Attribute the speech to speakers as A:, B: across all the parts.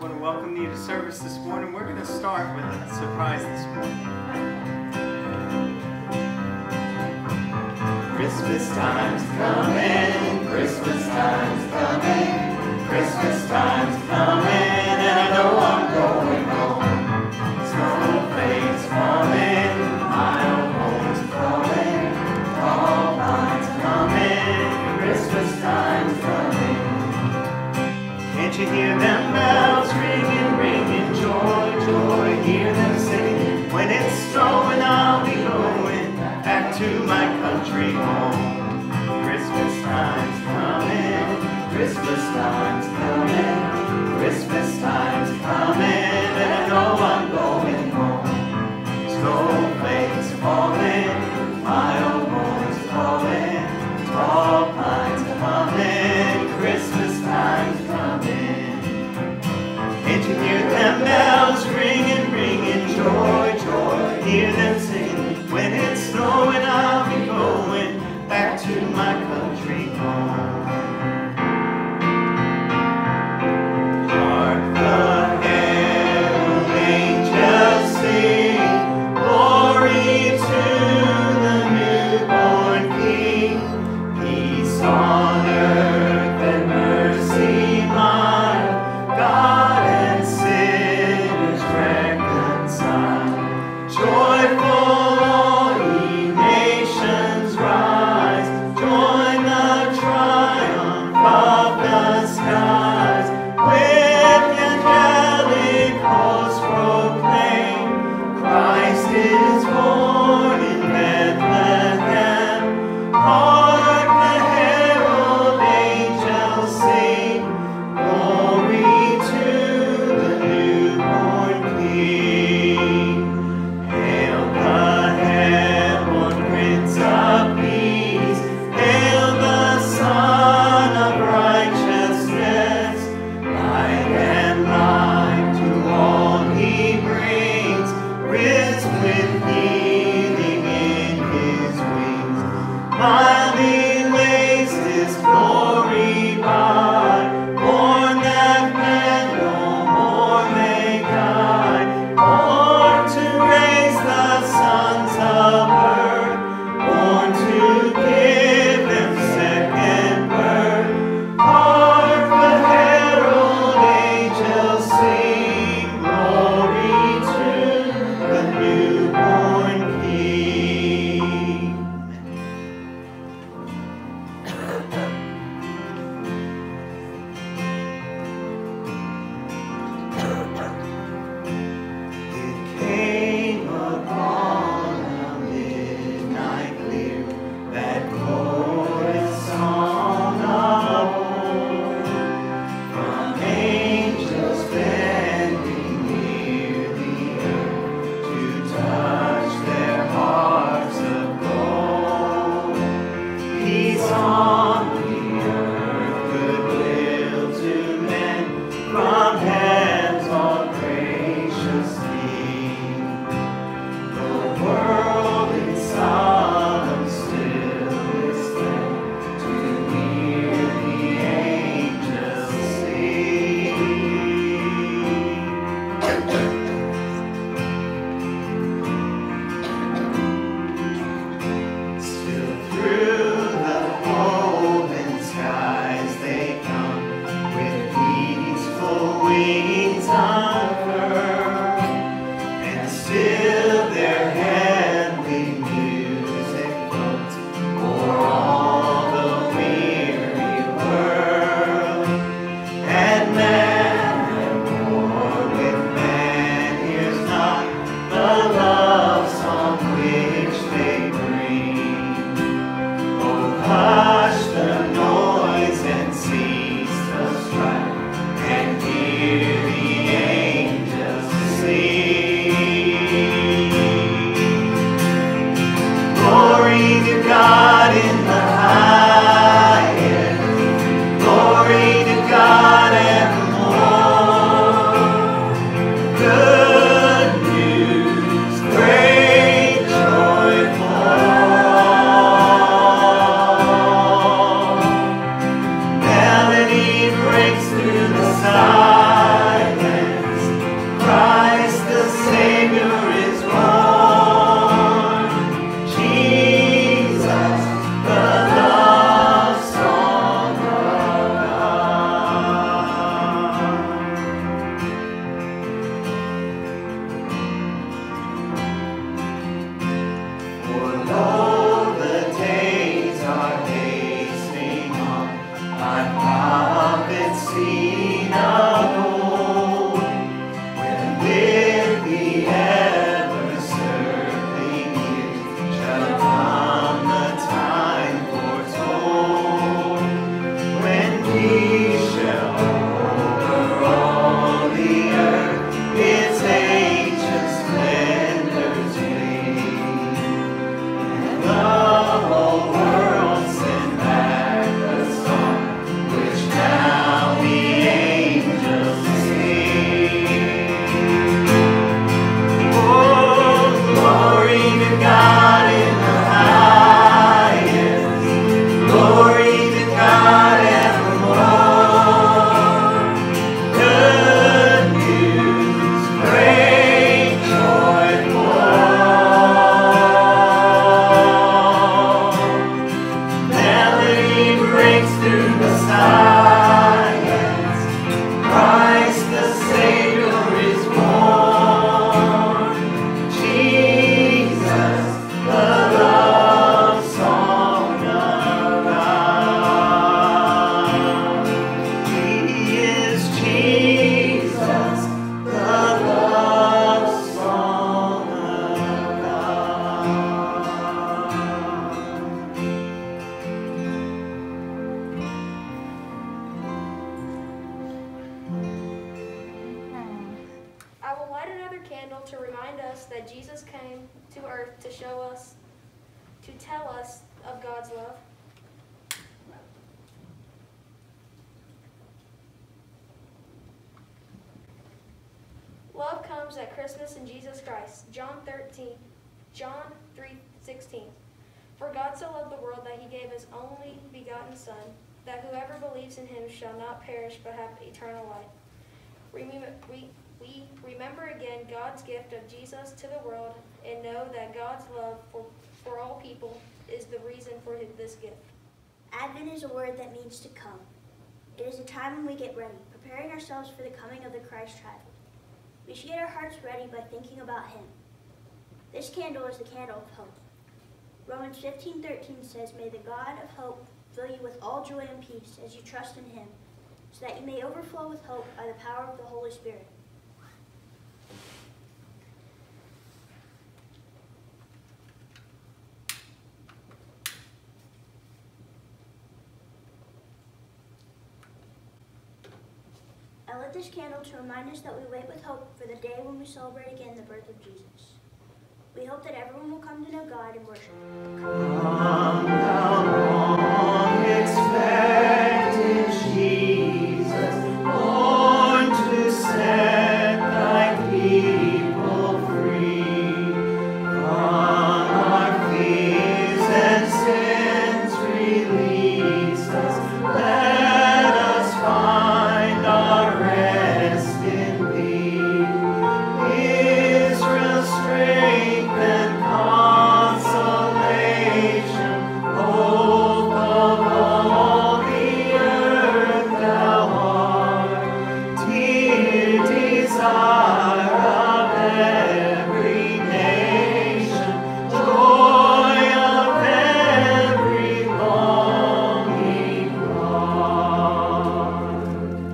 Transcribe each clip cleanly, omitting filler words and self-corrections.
A: want to welcome you to service this morning. We're going to start with a surprise this morning. Christmas time's coming, Christmas time's coming, Christmas time's coming, and I know I'm going home. Snowflakes falling, my old home's calling, tall pines coming, Christmas time's coming. Can't you hear them bells ringing, ringing, joy, joy, hear them singing. When it's snowing, I'll be going back to my country home. Christmas time's coming, Christmas time's coming, Christmas time's coming, and I know I'm going home. Snowflakes falling, my old home's calling, tall pines coming, Christmas time's coming. Can't you hear them bells ringing, ringing, joy, joy, hear them singing. When it's snowing, I'll be going back to my country home. Hark the herald angels sing, glory to the newborn King. Peace on earth and mercy mild, God and sinners reconciled. Joyful all ye nations rise, join the triumph of the skies. With angelic hosts proclaim, Christ is born in Bethlehem. Hark the herald angels sing, glory to the newborn King. Hail the heavenborn Prince of Peace, hail the Son of Righteousness. Light and life to all he brings, risen with healing in his wings. Mildly lays his glory by, born that men no more may die, born to raise the sons of earth, born to give them second birth. Hark the herald angels sing, glory to the newborn King. It came upon a midnight clear, that glorious song of old, from angels bending near the earth to touch their hearts of gold. Peace on the earth, goodwill to men, from heaven's all gracious King. The world in solemn stillness then, to hear the angels sing. Still through the open skies they come, with peaceful wings unfurled, and still their heavenly music floats o'er all the weary world. And man at war with man hears not the love song which they bring. Oh, hush the noise and cease the strife, and hear the angels sing. Glory to God in the highest, glory to God evermore. Good news, great joyful. Melody breaks through the silence.
B: to remind us that Jesus came to earth to tell us of God's love. Love comes at Christmas in Jesus Christ. John 3:16. For God so loved the world that he gave his only begotten Son, that whoever believes in him shall not perish but have eternal life. We remember again God's gift of Jesus to the world and know that God's love for all people is the reason for this gift.
C: Advent is a word that means to come. It is a time when we get ready, preparing ourselves for the coming of the Christ child. We should get our hearts ready by thinking about him. This candle is the candle of hope. Romans 15:13 says, "May the God of hope fill you with all joy and peace as you trust in him, so that you may overflow with hope by the power of the Holy Spirit." I lit this candle to remind us that we wait with hope for the day when we celebrate again the birth of Jesus. We hope that everyone will come to know God and worship him.
A: Come thou long expected Jesus, born to set thy people free. From our fears and sins release us, let us find our rest in thee. Israel's strength and consolation, hope of all the earth thou art, dear desire of every nation, joy of every longing heart.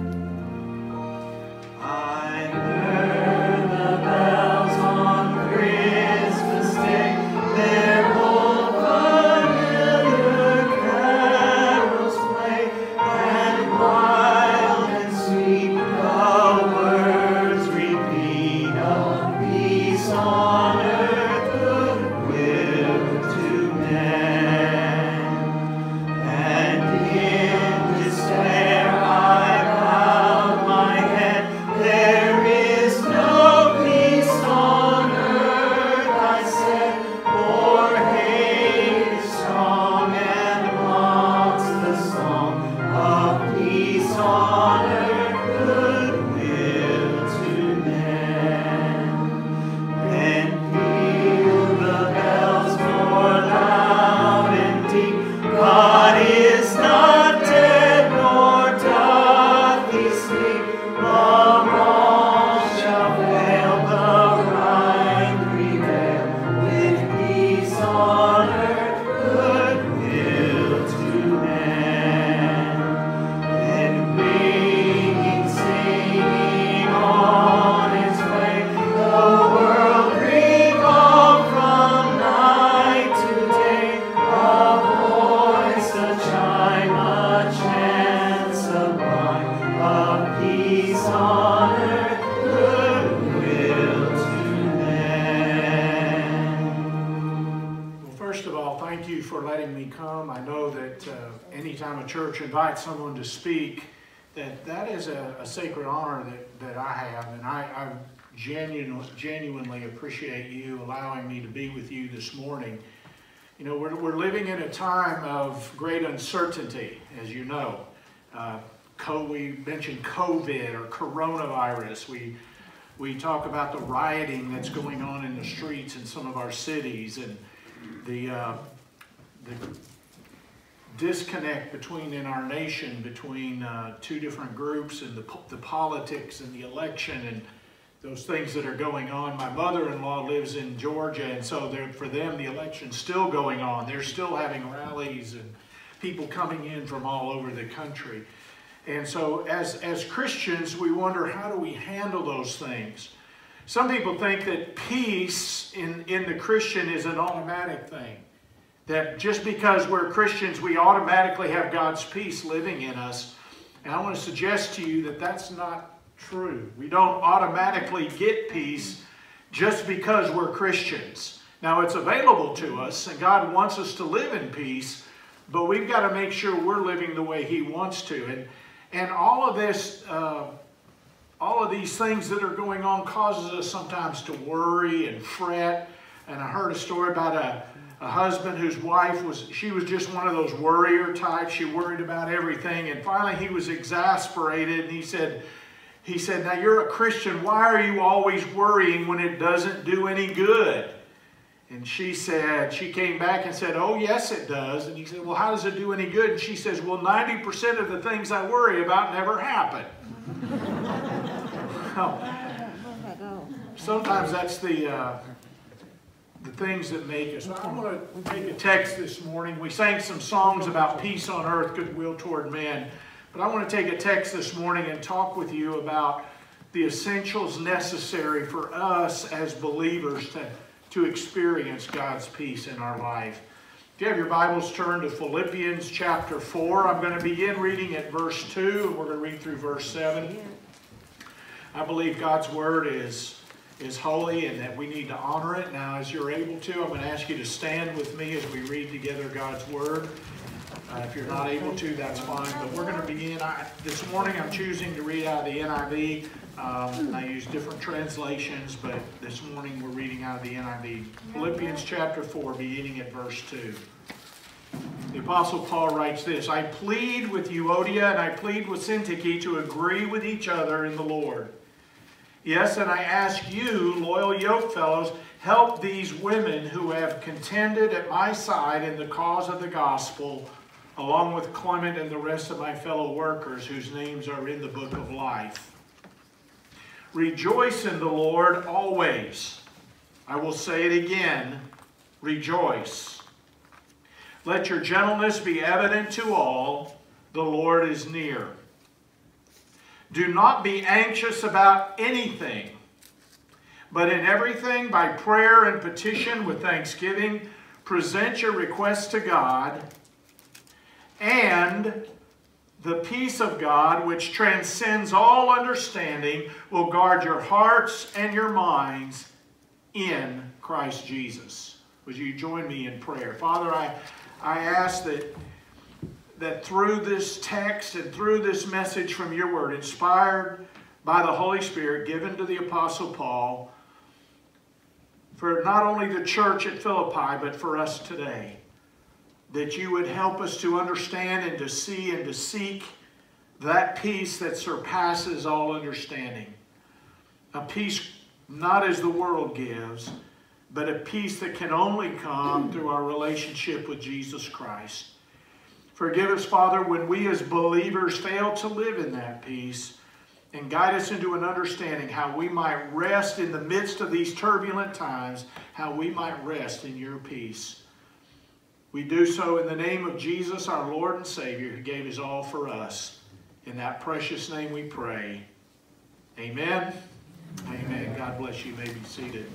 A: I heard the bells on Christmas Day, their old familiar carols play, and wild and sweet the words repeat of peace on earth, goodwill to men. And in despair I bowed my head. There is no peace on earth, I said, for hate is strong and mocks the song of peace on earth, goodwill to men. Then peal the bells more loud and deep. God is not dead, nor doth he sleep. The wrong shall fail, the right prevail. With peace on earth, goodwill to men. And ringing, singing on its way, the world revolved from night to day. A voice, a chime, a chant sublime, of peace on earth, goodwill to men.
D: Well, first of all, thank you for letting me come. I know that anytime a church invites someone to speak, that is a sacred honor that I have, and I genuinely appreciate you allowing me to be with you this morning. You know, we're living in a time of great uncertainty, as you know. We mentioned COVID or coronavirus. We talk about the rioting that's going on in the streets in some of our cities, and the disconnect in our nation between two different groups, and the politics and the election and those things that are going on. My mother-in-law lives in Georgia, and so for them the election's still going on. They're still having rallies and people coming in from all over the country. And so as Christians, we wonder, how do we handle those things? Some people think that peace in the Christian is an automatic thing. That just because we're Christians, we automatically have God's peace living in us. And I want to suggest to you that that's not true. We don't automatically get peace just because we're Christians. Now, it's available to us, and God wants us to live in peace, but we've got to make sure we're living the way He wants to. And all of this, all of these things that are going on causes us sometimes to worry and fret. And I heard a story about a husband whose wife was just one of those worrier types. She worried about everything. And finally he was exasperated, and he said, now you're a Christian. Why are you always worrying when it doesn't do any good? And she came back and said, oh, yes, it does. And he said, well, how does it do any good? And she says, well, 90% of the things I worry about never happen. Sometimes that's the things that make us. I'm going to take a text this morning. We sang some songs about peace on earth, goodwill toward men. But I want to take a text this morning and talk with you about the essentials necessary for us as believers to experience God's peace in our life. If you have your Bibles, turn to Philippians chapter 4. I'm going to begin reading at verse 2, and we're going to read through verse 7. I believe God's Word is holy and that we need to honor it. Now, as you're able to, I'm going to ask you to stand with me as we read together God's Word. If you're not able to, that's fine. But we're going to begin. This morning I'm choosing to read out of the NIV. I use different translations, but this morning we're reading out of the NIV. Philippians chapter 4, beginning at verse 2. The Apostle Paul writes this, I plead with Euodia and I plead with Syntyche to agree with each other in the Lord. Yes, and I ask you, loyal yokefellows, help these women who have contended at my side in the cause of the gospel, along with Clement and the rest of my fellow workers whose names are in the book of life. Rejoice in the Lord always. I will say it again, rejoice. Let your gentleness be evident to all. The Lord is near. Do not be anxious about anything, but in everything by prayer and petition with thanksgiving, present your requests to God, and the peace of God, which transcends all understanding, will guard your hearts and your minds in Christ Jesus. Would you join me in prayer? Father, I ask that through this text and through this message from your word, inspired by the Holy Spirit, given to the Apostle Paul, for not only the church at Philippi, but for us today, that you would help us to understand and to see and to seek that peace that surpasses all understanding. A peace not as the world gives, but a peace that can only come through our relationship with Jesus Christ. Forgive us, Father, when we as believers fail to live in that peace, and guide us into an understanding how we might rest in the midst of these turbulent times, how we might rest in your peace. We do so in the name of Jesus, our Lord and Savior, who gave his all for us. In that precious name we pray. Amen. Amen. God bless you. You may be seated.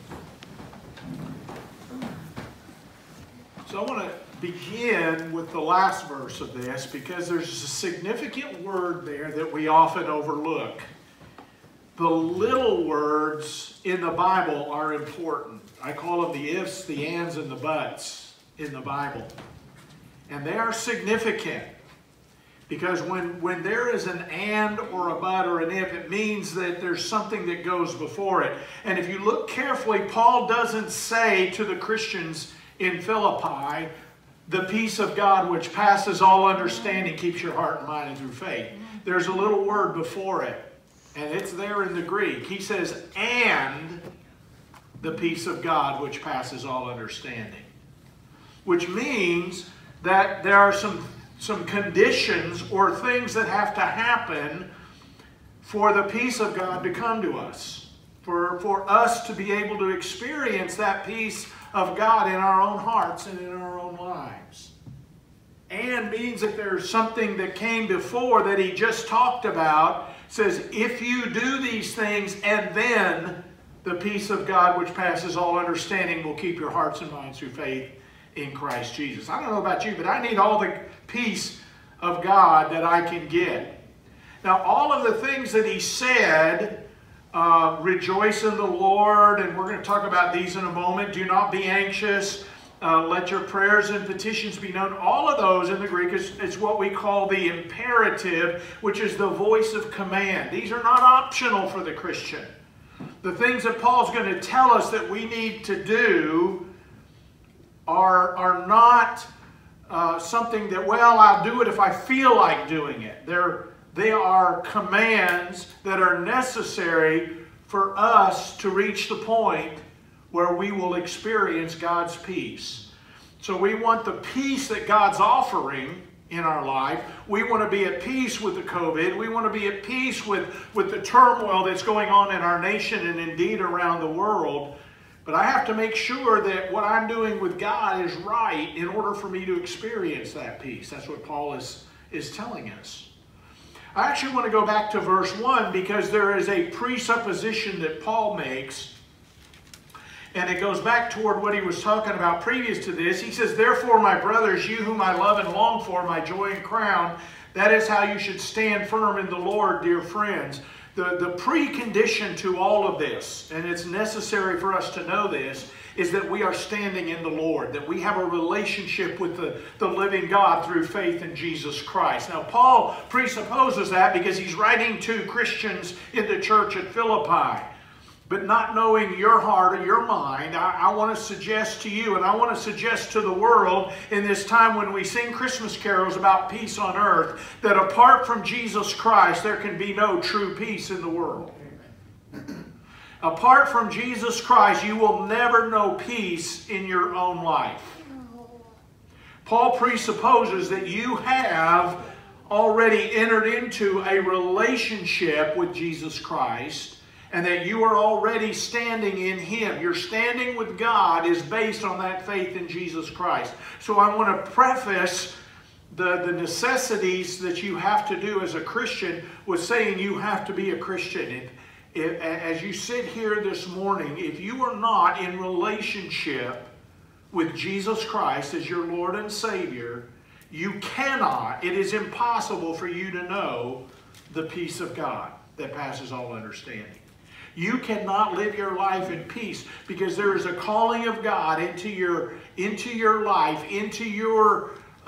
D: So I want to begin with the last verse of this, because there's a significant word there that we often overlook. The little words in the Bible are important. I call them the ifs, the ands, and the buts in the Bible. And they are significant, because when there is an and or a but or an if, it means that there's something that goes before it. And if you look carefully, Paul doesn't say to the Christians in Philippi, the peace of God which passes all understanding keeps your heart and mind through faith. There's a little word before it, and it's there in the Greek. He says, and the peace of God which passes all understanding. Which means that there are some conditions or things that have to happen for the peace of God to come to us. For us to be able to experience that peace of God in our own hearts and in our own lives. And means that there's something that came before that he just talked about. Says, if you do these things, and then the peace of God which passes all understanding will keep your hearts and minds through faith in Christ Jesus. I don't know about you, but I need all the peace of God that I can get. Now, all of the things that he said Rejoice in the Lord, and we're going to talk about these in a moment. Do not be anxious. Let your prayers and petitions be known. All of those in the Greek is what we call the imperative, which is the voice of command. These are not optional for the Christian. The things that Paul's going to tell us that we need to do are not something that, well, I'll do it if I feel like doing it. They are commands that are necessary for us to reach the point where we will experience God's peace. So we want the peace that God's offering in our life. We want to be at peace with the COVID. We want to be at peace with the turmoil that's going on in our nation and indeed around the world. But I have to make sure that what I'm doing with God is right in order for me to experience that peace. That's what Paul is telling us. I actually want to go back to verse 1 because there is a presupposition that Paul makes, and it goes back toward what he was talking about previous to this. He says, therefore, my brothers, you whom I love and long for, my joy and crown, that is how you should stand firm in the Lord, dear friends. The precondition to all of this, and it's necessary for us to know this, is that we are standing in the Lord, that we have a relationship with the living God through faith in Jesus Christ. Now, Paul presupposes that because he's writing to Christians in the church at Philippi. But not knowing your heart or your mind, I want to suggest to you, and I want to suggest to the world in this time when we sing Christmas carols about peace on earth, that apart from Jesus Christ, there can be no true peace in the world. Apart from Jesus Christ, you will never know peace in your own life. Paul presupposes that you have already entered into a relationship with Jesus Christ, and that you are already standing in Him. Your standing with God is based on that faith in Jesus Christ. So I want to preface the necessities that you have to do as a Christian with saying you have to be a Christian. As you sit here this morning, if you are not in relationship with Jesus Christ as your Lord and Savior, you cannot, it is impossible for you to know the peace of God that passes all understanding. You cannot live your life in peace because there is a calling of God into your life, into your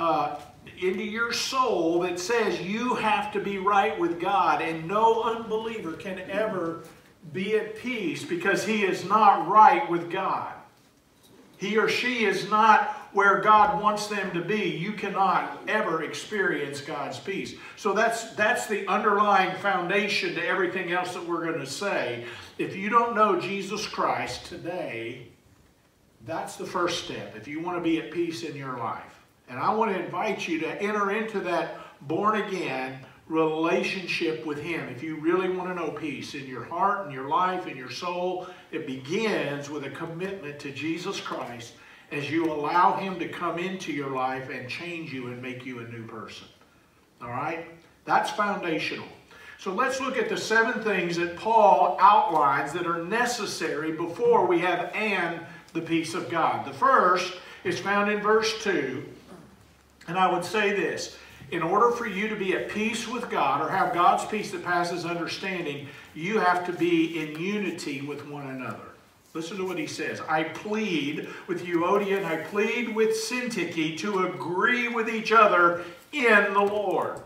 D: soul that says you have to be right with God, and no unbeliever can ever be at peace because he is not right with God. He or she is not where God wants them to be. You cannot ever experience God's peace. So that's the underlying foundation to everything else that we're going to say. If you don't know Jesus Christ today, that's the first step. If you want to be at peace in your life. And I want to invite you to enter into that born-again relationship with Him. If you really want to know peace in your heart, in your life, in your soul, it begins with a commitment to Jesus Christ as you allow Him to come into your life and change you and make you a new person. All right? That's foundational. So let's look at the 7 things that Paul outlines that are necessary before we have the peace of God. The first is found in verse 2. And I would say this: in order for you to be at peace with God or have God's peace that passes understanding, you have to be in unity with one another. Listen to what he says. I plead with Euodia and I plead with Syntyche to agree with each other in the Lord.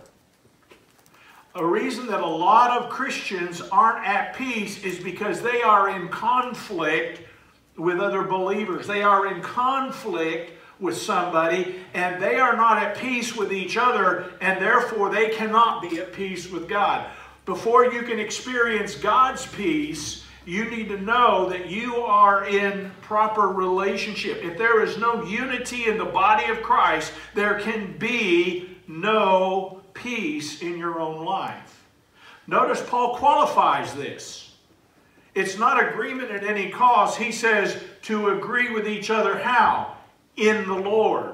D: A reason that a lot of Christians aren't at peace is because they are in conflict with other believers. They are in conflict with somebody, and they are not at peace with each other, and therefore they cannot be at peace with God. Before you can experience God's peace, you need to know that you are in proper relationship. If there is no unity in the body of Christ, there can be no peace in your own life. Notice Paul qualifies this. It's not agreement at any cost. He says to agree with each other how? In the Lord.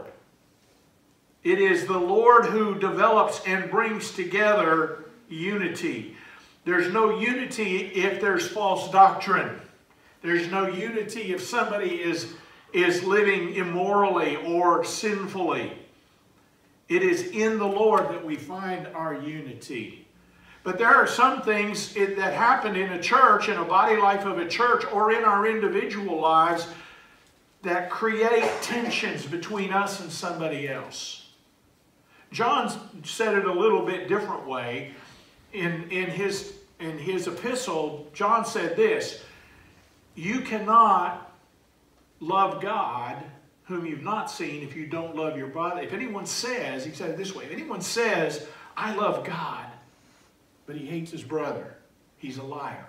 D: It is the Lord who develops and brings together unity. There's no unity if there's false doctrine. There's no unity if somebody is living immorally or sinfully. It is in the Lord that we find our unity. But there are some things that happen in a church, in a body life of a church, or in our individual lives that create tensions between us and somebody else. John said it a little bit different way. In his epistle, John said this: you cannot love God whom you've not seen if you don't love your brother. If anyone says, he said it this way, if anyone says, I love God, but he hates his brother, he's a liar.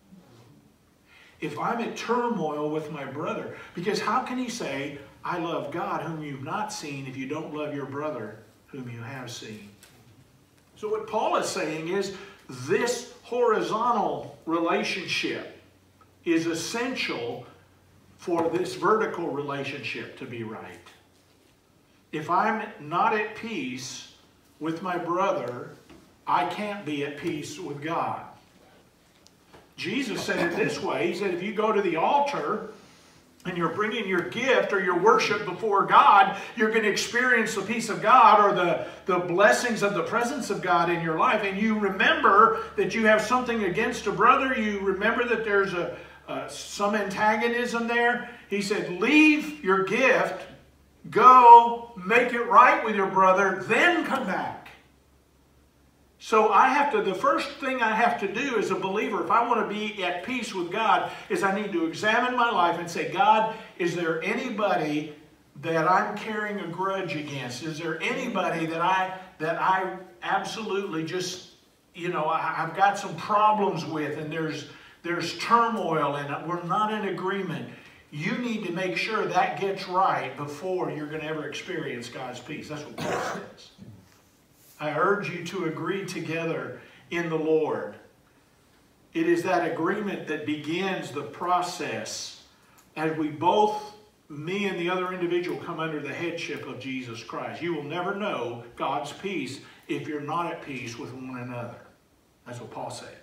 D: If I'm in turmoil with my brother, because how can he say, I love God whom you've not seen, if you don't love your brother whom you have seen? So what Paul is saying is, this horizontal relationship is essential for this vertical relationship to be right. If I'm not at peace with my brother, I can't be at peace with God. Jesus said it this way. He said, if you go to the altar and you're bringing your gift or your worship before God, you're going to experience the peace of God or the blessings of the presence of God in your life. And you remember that you have something against a brother. You remember that there's some antagonism there. He said, leave your gift, go make it right with your brother, then come back. So the first thing I have to do as a believer, if I want to be at peace with God, is I need to examine my life and say, God, is there anybody that I'm carrying a grudge against? Is there anybody that I absolutely just, I've got some problems with, and there's turmoil and we're not in agreement? You need to make sure that gets right before you're going to ever experience God's peace. That's what Paul says. I urge you to agree together in the Lord. It is that agreement that begins the process as we both, me and the other individual, come under the headship of Jesus Christ. You will never know God's peace if you're not at peace with one another. That's what Paul said.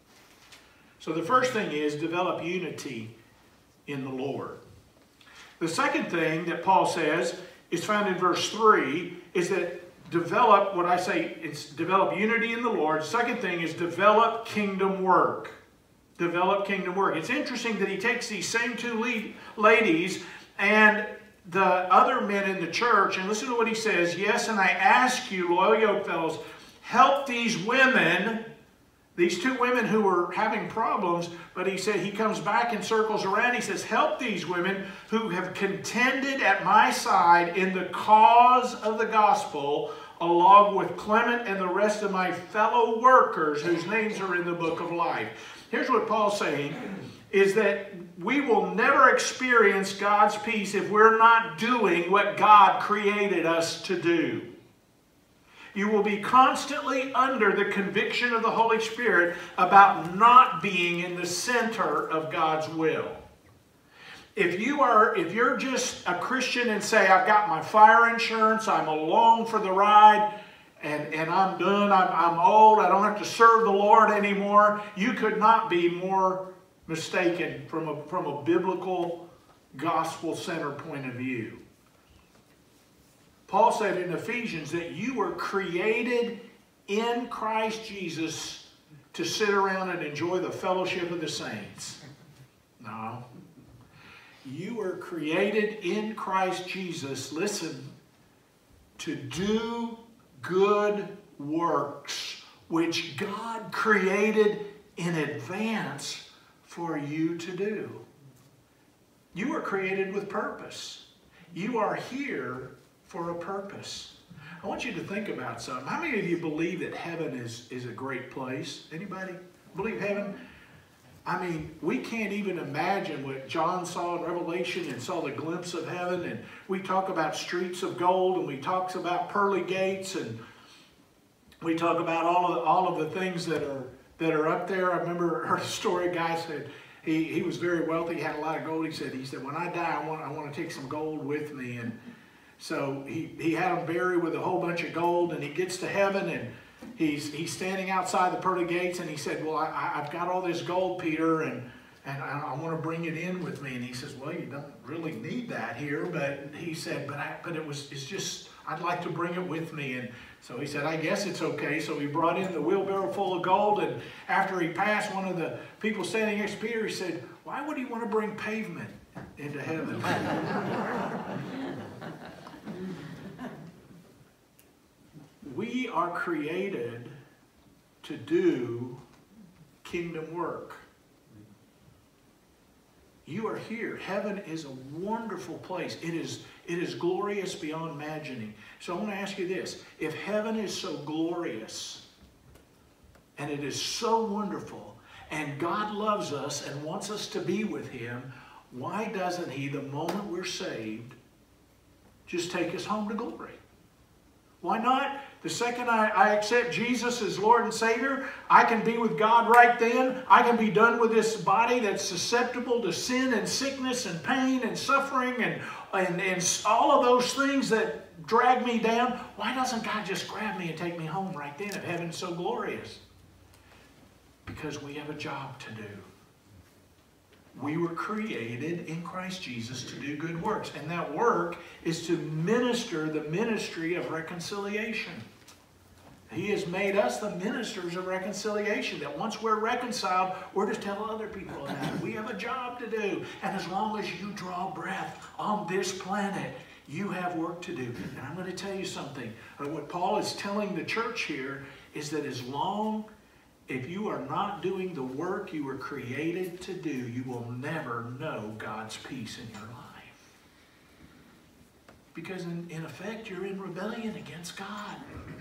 D: So the first thing is develop unity in the Lord. The second thing that Paul says is found in verse 3 is that develop, what I say, it's develop unity in the Lord. Second thing is develop kingdom work. Develop kingdom work. It's interesting that he takes these same two ladies and the other men in the church, and listen to what he says. Yes, and I ask you, loyal yoke fellows, help these women, these two women who were having problems, but he said, he comes back and circles around. He says, help these women who have contended at my side in the cause of the gospel, along with Clement and the rest of my fellow workers whose names are in the book of life. Here's what Paul's saying, is that we will never experience God's peace if we're not doing what God created us to do. You will be constantly under the conviction of the Holy Spirit about not being in the center of God's will. If you're just a Christian and say, I've got my fire insurance, I'm along for the ride, and I'm done, I'm old, I don't have to serve the Lord anymore, you could not be more mistaken from a biblical, gospel-centered point of view. Paul said in Ephesians that you were created in Christ Jesus to sit around and enjoy the fellowship of the saints. No. You were created in Christ Jesus, listen, to do good works, which God created in advance for you to do. You were created with purpose. You are here for a purpose. I want you to think about something. How many of you believe that heaven is a great place? Anybody believe heaven? I mean, we can't even imagine what John saw in Revelation and saw the glimpse of heaven. And we talk about streets of gold, and we talk about pearly gates, and we talk about all of the things that are up there. I remember I heard a story. A guy said he was very wealthy, he had a lot of gold. He said when I die, I want to take some gold with me. And so he had him buried with a whole bunch of gold, and he gets to heaven, and he's standing outside the pearly gates, and he said, well, I've got all this gold, Peter, and I want to bring it in with me. And he says, well, you don't really need that here. But he said, but it's just, I'd like to bring it with me. And so he said, I guess it's okay. So he brought in the wheelbarrow full of gold. And after he passed one of the people standing next to Peter, he said, why would he want to bring pavement into heaven? We are created to do kingdom work. You are here. Heaven is a wonderful place. It is glorious beyond imagining. So I want to ask you this. If heaven is so glorious and it is so wonderful and God loves us and wants us to be with Him, why doesn't He, the moment we're saved, just take us home to glory? Why not? The second I accept Jesus as Lord and Savior, I can be with God right then. I can be done with this body that's susceptible to sin and sickness and pain and suffering and all of those things that drag me down. Why doesn't God just grab me and take me home right then if heaven's so glorious? Because we have a job to do. We were created in Christ Jesus to do good works. And that work is to minister the ministry of reconciliation. He has made us the ministers of reconciliation. That once we're reconciled, we're to tell other people about it. We have a job to do. And as long as you draw breath on this planet, you have work to do. And I'm going to tell you something. What Paul is telling the church here is that if you are not doing the work you were created to do, you will never know God's peace in your life. Because in effect, you're in rebellion against God.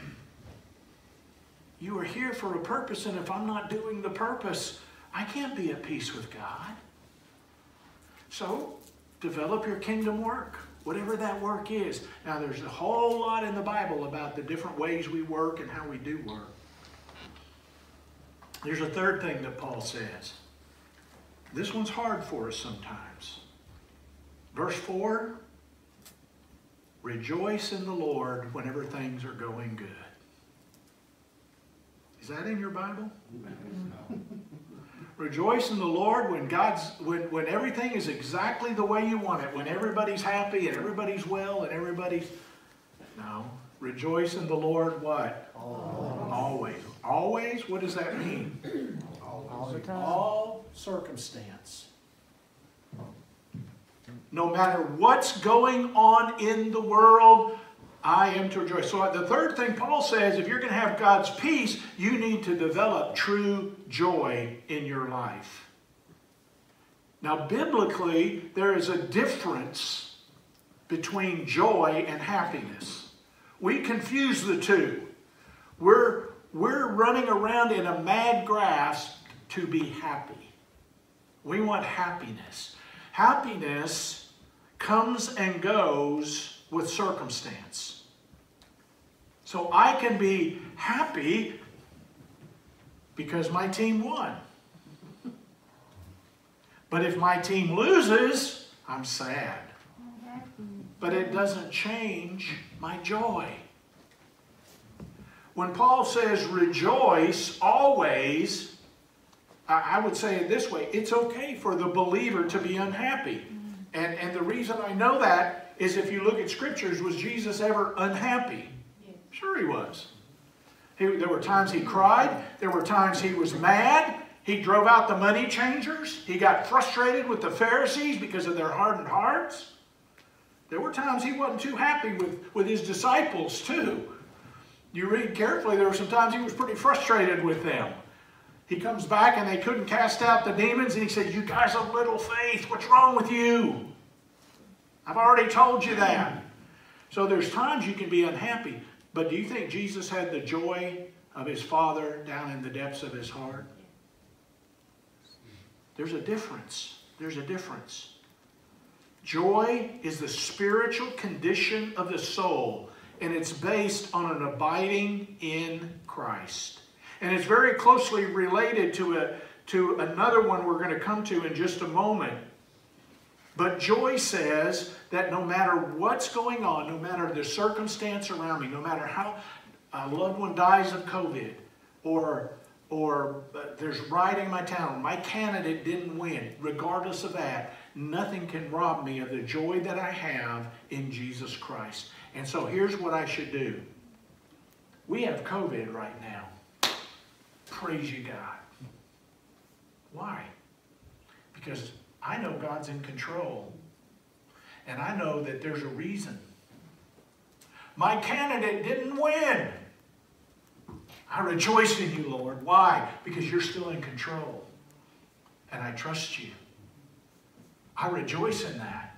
D: You are here for a purpose, and if I'm not doing the purpose, I can't be at peace with God. So, develop your kingdom work, whatever that work is. Now, there's a whole lot in the Bible about the different ways we work and how we do work. There's a third thing that Paul says. This one's hard for us sometimes. Verse 4, rejoice in the Lord whenever things are going good. Is that in your Bible? No. Rejoice in the Lord when everything is exactly the way you want it, when everybody's happy and everybody's well and everybody's... No. Rejoice in the Lord what? Always. Always? What does that mean?
E: All the time.
D: All circumstance. No matter what's going on in the world, I am to rejoice. So the third thing Paul says, if you're going to have God's peace, you need to develop true joy in your life. Now, biblically, there is a difference between joy and happiness. We confuse the two. We're running around in a mad grasp to be happy. We want happiness. Happiness comes and goes with circumstance. So I can be happy because my team won. But if my team loses, I'm sad. But it doesn't change my joy. When Paul says rejoice always, I would say it this way, it's okay for the believer to be unhappy. And the reason I know that is if you look at scriptures, was Jesus ever unhappy? Sure he was. There were times he cried. There were times he was mad. He drove out the money changers. He got frustrated with the Pharisees because of their hardened hearts. There were times he wasn't too happy with his disciples too. You read carefully, there were some times he was pretty frustrated with them. He comes back and they couldn't cast out the demons and he said, you guys have little faith. What's wrong with you? I've already told you that. So there's times you can be unhappy. But do you think Jesus had the joy of his Father down in the depths of his heart? There's a difference. There's a difference. Joy is the spiritual condition of the soul, and it's based on an abiding in Christ. And it's very closely related to another one we're going to come to in just a moment. But joy says that no matter what's going on, no matter the circumstance around me, no matter how a loved one dies of COVID, or there's rioting in my town, my candidate didn't win, regardless of that, nothing can rob me of the joy that I have in Jesus Christ. And so here's what I should do. We have COVID right now. Praise you, God. Why? Because I know God's in control. And I know that there's a reason. My candidate didn't win. I rejoice in you, Lord. Why? Because you're still in control. And I trust you. I rejoice in that.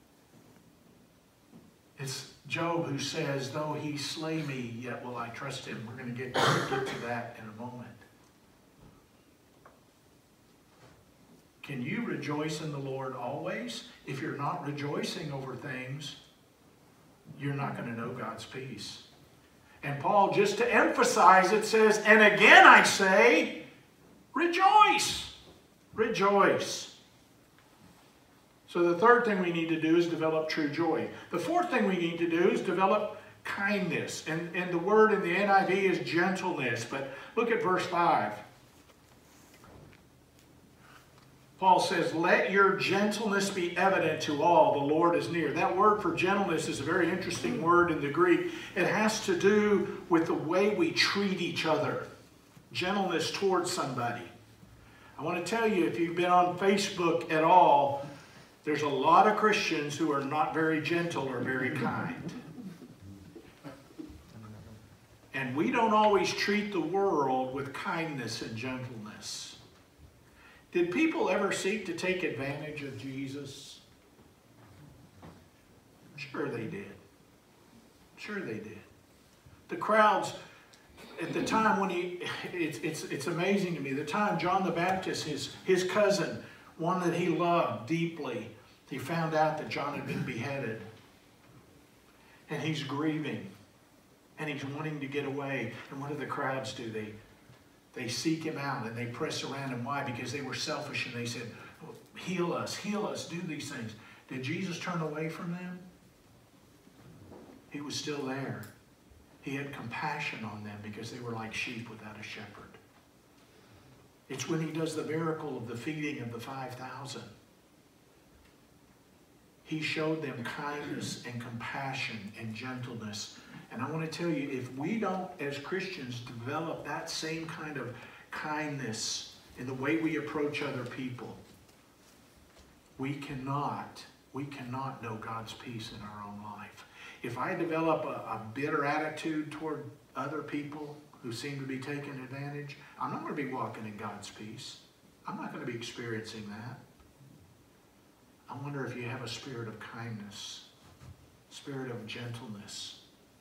D: It's Job who says, though he slay me, yet will I trust him. We're going to get to that in a moment. Can you rejoice in the Lord always? If you're not rejoicing over things, you're not going to know God's peace. And Paul, just to emphasize it, says, and again I say, rejoice. Rejoice. So the third thing we need to do is develop true joy. The fourth thing we need to do is develop kindness. And the word in the NIV is gentleness. But look at verse 5. Paul says, let your gentleness be evident to all. The Lord is near. That word for gentleness is a very interesting word in the Greek. It has to do with the way we treat each other. Gentleness towards somebody. I want to tell you, if you've been on Facebook at all, there's a lot of Christians who are not very gentle or very kind. And we don't always treat the world with kindness and gentleness. Did people ever seek to take advantage of Jesus? Sure they did. Sure they did. The crowds, at the time when it's amazing to me, the time John the Baptist, his cousin, one that he loved deeply, he found out that John had been beheaded. And he's grieving. And he's wanting to get away. And what do the crowds do? They seek him out and they press around him. Why? Because they were selfish and they said, heal us, do these things. Did Jesus turn away from them? He was still there. He had compassion on them because they were like sheep without a shepherd. It's when he does the miracle of the feeding of the 5,000. He showed them kindness and compassion and gentleness. And I want to tell you, if we don't, as Christians, develop that same kind of kindness in the way we approach other people, we cannot know God's peace in our own life. If I develop a bitter attitude toward other people who seem to be taking advantage, I'm not going to be walking in God's peace. I'm not going to be experiencing that. I wonder if you have a spirit of kindness, spirit of gentleness.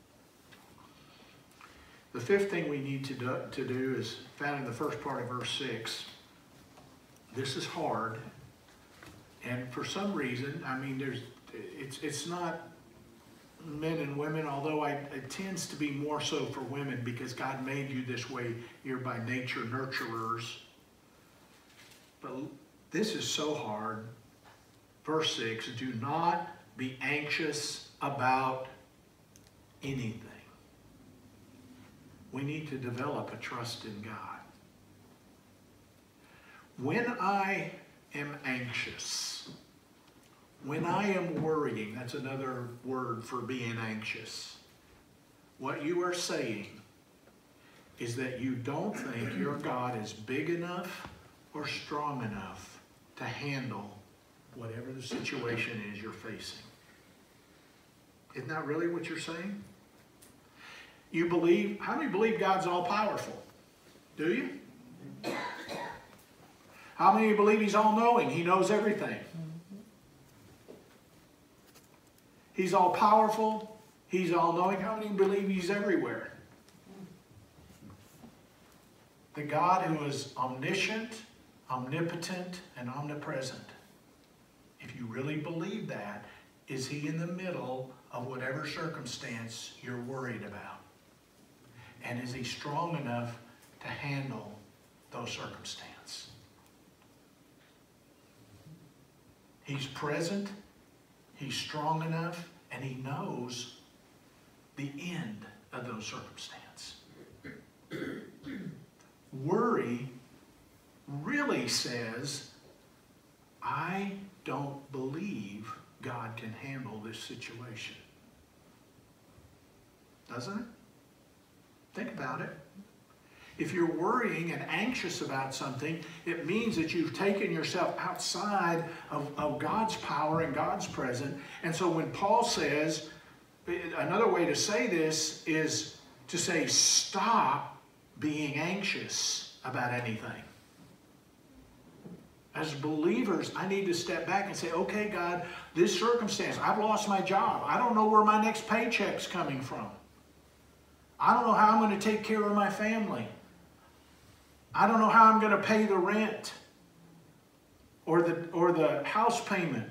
D: The fifth thing we need to do is found in the first part of verse 6. This is hard. And for some reason, I mean, it's not men and women, although it tends to be more so for women because God made you this way. You're by nature nurturers. But this is so hard. Verse 6, do not be anxious about anything. We need to develop a trust in God. When I am anxious, when I am worrying, that's another word for being anxious. What you are saying is that you don't think your God is big enough or strong enough to handle whatever the situation is you're facing. Isn't that really what you're saying? You believe, how many believe God's all-powerful? Do you? How many believe He's all-knowing? He knows everything. He's all-powerful. He's all-knowing. How many believe He's everywhere? The God who is omniscient, omnipotent, and omnipresent. If you really believe that, is He in the middle of whatever circumstance you're worried about? And is He strong enough to handle those circumstances? He's present, He's strong enough, and He knows the end of those circumstances. Worry really says, I don't believe God can handle this situation. doesn't it? Think about it. If you're worrying and anxious about something, it means that you've taken yourself outside of God's power and God's presence. And so when Paul says, another way to say this is to say, stop being anxious about anything. As believers, I need to step back and say, okay, God, this circumstance, I've lost my job. I don't know where my next paycheck's coming from. I don't know how I'm going to take care of my family. I don't know how I'm going to pay the rent or the house payment.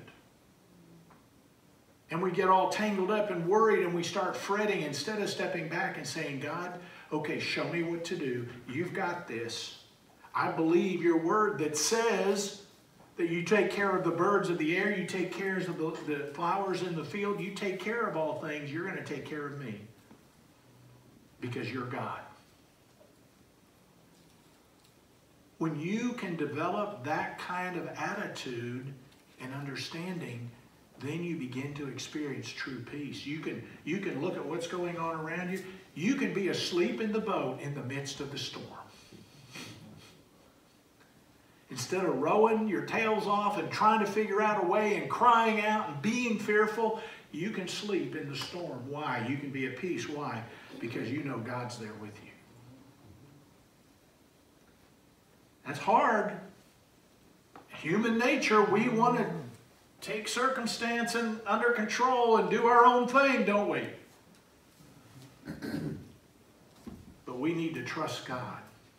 D: And we get all tangled up and worried and we start fretting instead of stepping back and saying, God, okay, show me what to do. You've got this. I believe your word that says that you take care of the birds of the air, you take care of the flowers in the field, you take care of all things, you're going to take care of me because you're God. When you can develop that kind of attitude and understanding, then you begin to experience true peace. You can look at what's going on around you. You can be asleep in the boat in the midst of the storm. Instead of rowing your tails off and trying to figure out a way and crying out and being fearful, you can sleep in the storm. Why? You can be at peace. Why? Because you know God's there with you. That's hard. Human nature, we want to take circumstance under control and do our own thing, don't we? But we need to trust God.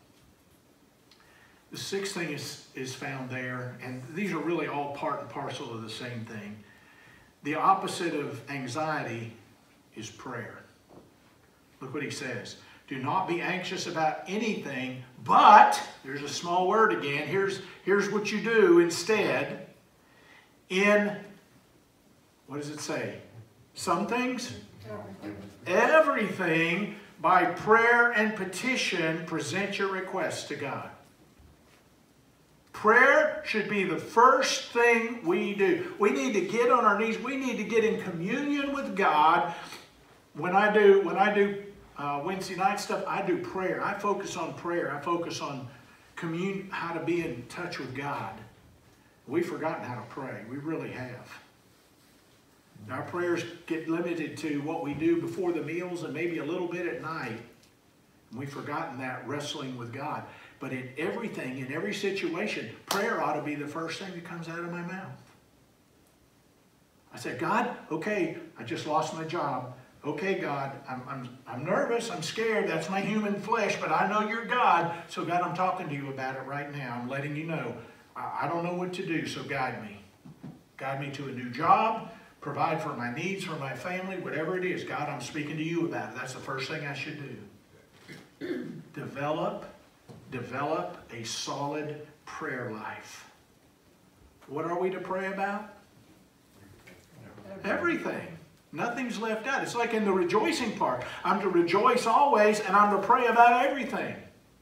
D: The sixth thing is found there, and these are really all part and parcel of the same thing. The opposite of anxiety is prayer. Look what he says. Do not be anxious about anything, but, there's a small word again, here's what you do instead. In, what does it say? Some things? Everything, by prayer and petition, present your requests to God. Prayer should be the first thing we do. We need to get on our knees. We need to get in communion with God. When I do Wednesday night stuff, I do prayer. I focus on prayer. I focus on how to be in touch with God. We've forgotten how to pray. We really have. Our prayers get limited to what we do before the meals and maybe a little bit at night. And we've forgotten that wrestling with God. But in everything, in every situation, prayer ought to be the first thing that comes out of my mouth. I said, God, okay, I just lost my job. Okay, God, I'm nervous, I'm scared, that's my human flesh, but I know you're God. So God, I'm talking to you about it right now. I'm letting you know. I don't know what to do, so guide me. Guide me to a new job, provide for my needs, for my family, whatever it is. God, I'm speaking to you about it. That's the first thing I should do. Develop a solid prayer life. What are we to pray about? Everything. Nothing's left out. It's like in the rejoicing part. I'm to rejoice always, and I'm to pray about everything.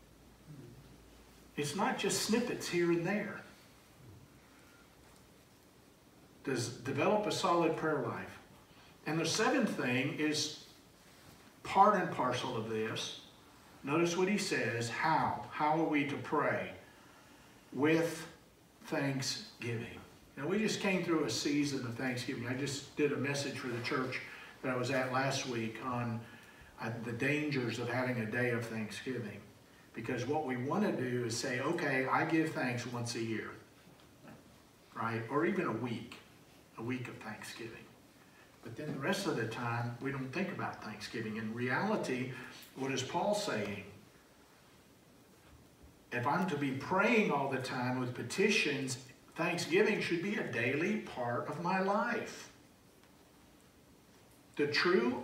D: It's not just snippets here and there. Develop a solid prayer life. And the seventh thing is part and parcel of this. Notice what he says. How? How are we to pray? With thanksgiving. Now, we just came through a season of Thanksgiving. I just did a message for the church that I was at last week on the dangers of having a day of Thanksgiving. Because what we want to do is say, okay, I give thanks once a year, right? Or even a week of Thanksgiving. But then the rest of the time, we don't think about Thanksgiving. In reality, what is Paul saying? If I'm to be praying all the time with petitions, Thanksgiving should be a daily part of my life. The true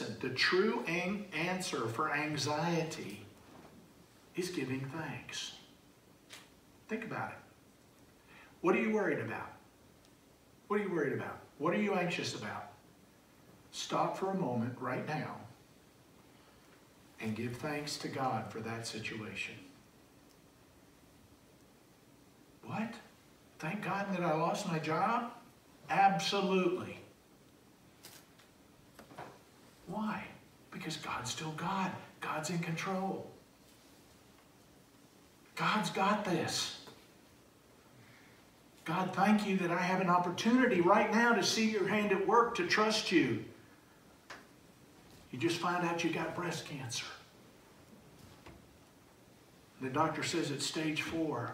D: answer for anxiety is giving thanks. Think about it. What are you worried about? What are you worried about? What are you anxious about? Stop for a moment right now and give thanks to God for that situation. What? Thank God that I lost my job? Absolutely. Why? Because God's still God. God's in control. God's got this. God, thank you that I have an opportunity right now to see your hand at work, to trust you. You just find out you got breast cancer. The doctor says it's stage 4.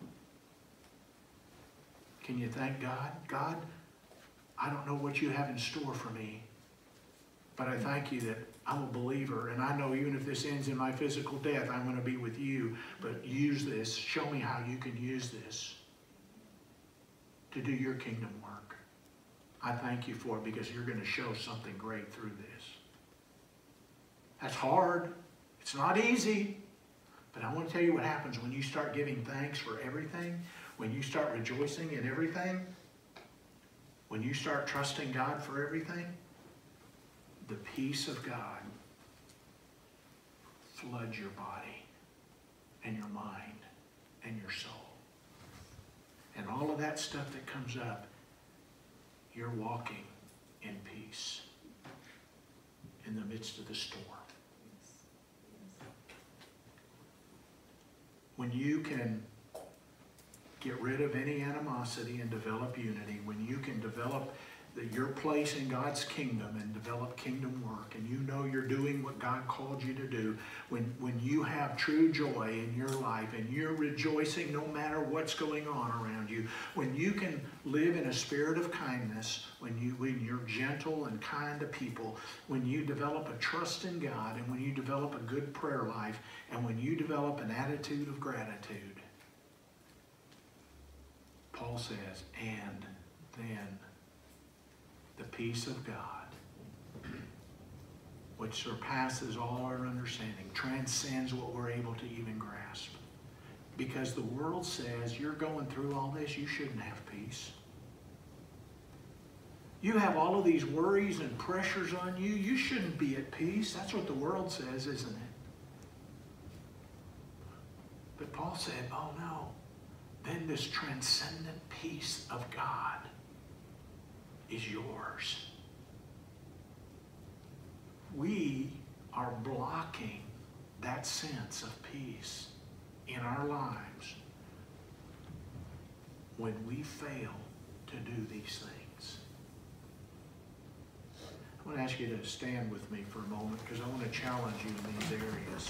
D: Can you thank God? God, I don't know what you have in store for me, but I thank you that I'm a believer, and I know even if this ends in my physical death, I'm going to be with you. But use this. Show me how you can use this to do your kingdom work. I thank you for it because you're going to show something great through this. That's hard. It's not easy. But I want to tell you what happens when you start giving thanks for everything, when you start rejoicing in everything, when you start trusting God for everything. The peace of God floods your body and your mind and your soul. And all of that stuff that comes up, you're walking in peace in the midst of the storm. When you can get rid of any animosity and develop unity, when you can develop your place in God's kingdom and develop kingdom work, and you know you're doing what God called you to do, when you have true joy in your life and you're rejoicing no matter what's going on around you, when you can live in a spirit of kindness, when you're gentle and kind to people, when you develop a trust in God, and when you develop a good prayer life, and when you develop an attitude of gratitude, Paul says, and then the peace of God, which surpasses all our understanding, transcends what we're able to even grasp. Because the world says, you're going through all this, you shouldn't have peace. You have all of these worries and pressures on you, you shouldn't be at peace. That's what the world says, isn't it? But Paul said, oh no, then this transcendent peace of God is yours. We are blocking that sense of peace in our lives when we fail to do these things. I want to ask you to stand with me for a moment because I want to challenge you in these areas.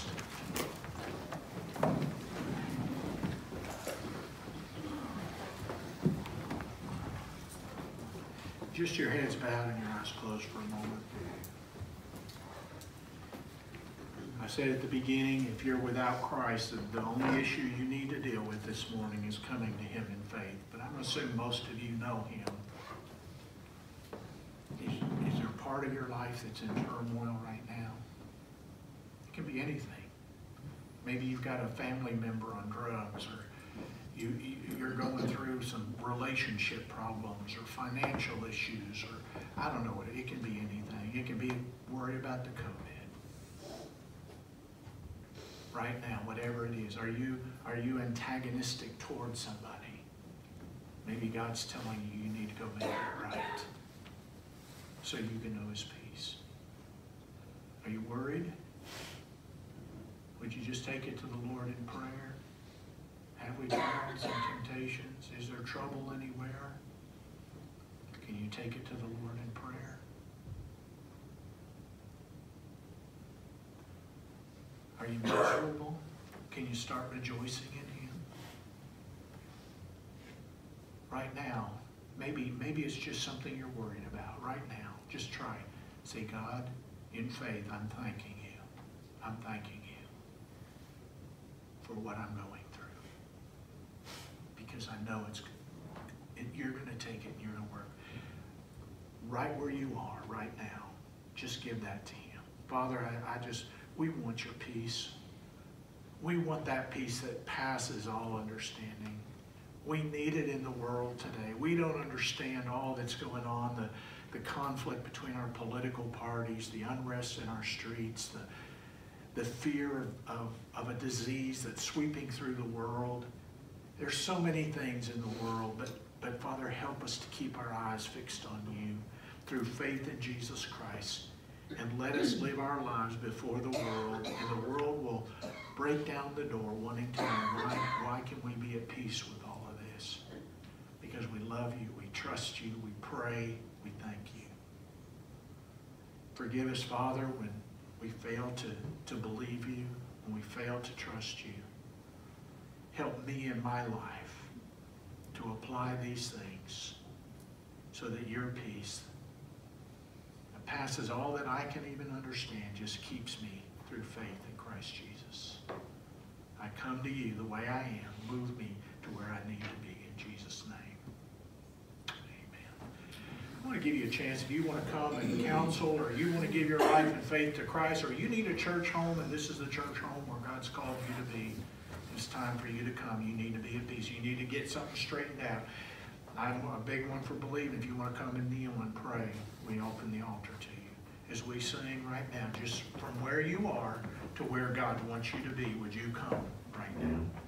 D: Just your heads bowed and your eyes closed for a moment. I said at the beginning, if you're without Christ, the only issue you need to deal with this morning is coming to Him in faith. But I'm going to assume most of you know Him. Is there a part of your life that's in turmoil right now? It can be anything. Maybe you've got a family member on drugs, or you're going through some relationship problems or financial issues, or I don't know what, it can be anything. It can be worried about the COVID. Right now, whatever it is, are you antagonistic towards somebody? Maybe God's telling you you need to go make it right so you can know His peace. Are you worried? Would you just take it to the Lord in prayer? Have we trials and temptations? Is there trouble anywhere? Can you take it to the Lord in prayer? Are you miserable? Can you start rejoicing in Him? Right now, maybe it's just something you're worried about. Right now, just try it. Say, God, in faith, I'm thanking you. I'm thanking you for what I'm going through. Because I know you're going to take it and you're going to work. Right where you are right now, just give that to Him. Father, we want your peace. We want that peace that passes all understanding. We need it in the world today. We don't understand all that's going on, the conflict between our political parties, the unrest in our streets, the fear of a disease that's sweeping through the world. There's so many things in the world, but Father, help us to keep our eyes fixed on you through faith in Jesus Christ. and let us live our lives before the world, and the world will break down the door wanting to know why can we be at peace with all of this? Because we love you, we trust you, we pray, we thank you. Forgive us, Father, when we fail to believe you, when we fail to trust you. Help me in my life to apply these things so that your peace that passes all that I can even understand just keeps me through faith in Christ Jesus. I come to you the way I am. Move me to where I need to be in Jesus' name. I want to give you a chance if you want to come and counsel, or you want to give your life and faith to Christ, or you need a church home and this is the church home where God's called you to be. It's time for you to come. You need to be at peace. You need to get something straightened out. I'm a big one for believing. If you want to come and kneel and pray, we open the altar to you. As we sing right now, just from where you are to where God wants you to be, would you come right now?